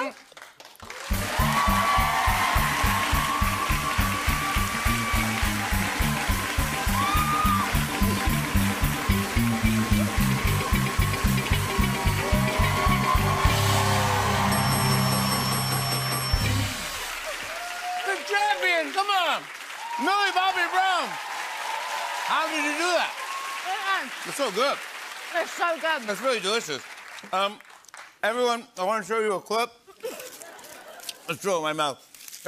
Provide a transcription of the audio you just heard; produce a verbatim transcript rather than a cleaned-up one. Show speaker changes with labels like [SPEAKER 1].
[SPEAKER 1] now.
[SPEAKER 2] The champion, come on. Millie Bobby Brown. How did you do that?
[SPEAKER 1] Uh-uh.
[SPEAKER 2] It's so good.
[SPEAKER 1] It's so good.
[SPEAKER 2] It's really delicious. Um, everyone, I want to show you a clip. Let's throw it in my mouth.